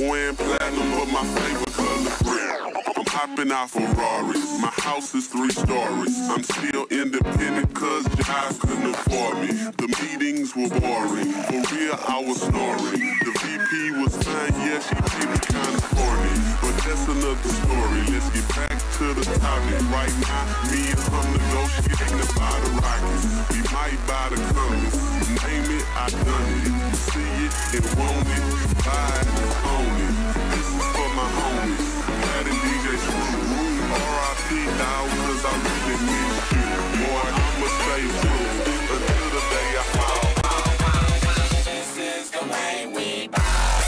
wearing platinum, but my favorite color red. I'm hopping out Ferraris, my house is 3 stories. I'm still independent cause jobs couldn't afford me. The meetings were boring, for real I was snoring. The VP was fine, yeah, she made me kinda corny. But that's another story, let's get back to the topic. Right now, me and him negotiating about the Rockets. We might buy the Compass, name it, I done it. See it and want it, buy it, own it. This is for my homies, Pat and DJ Screw. R.I.P. dog, cause I really miss you. Boy, I'ma stay true until the day I fall. This is the way we buy.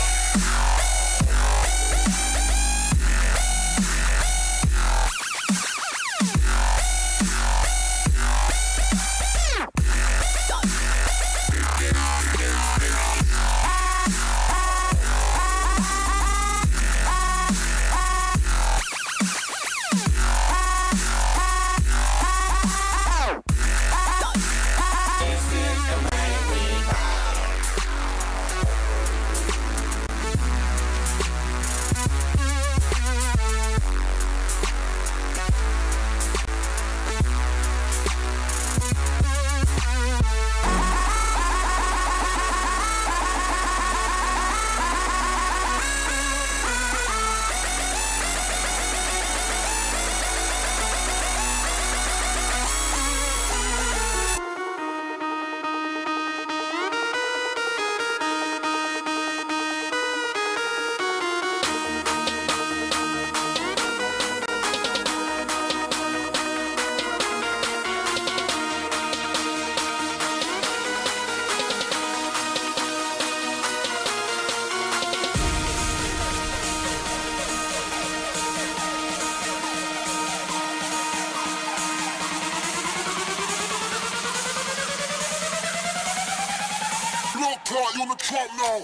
You on the truck now.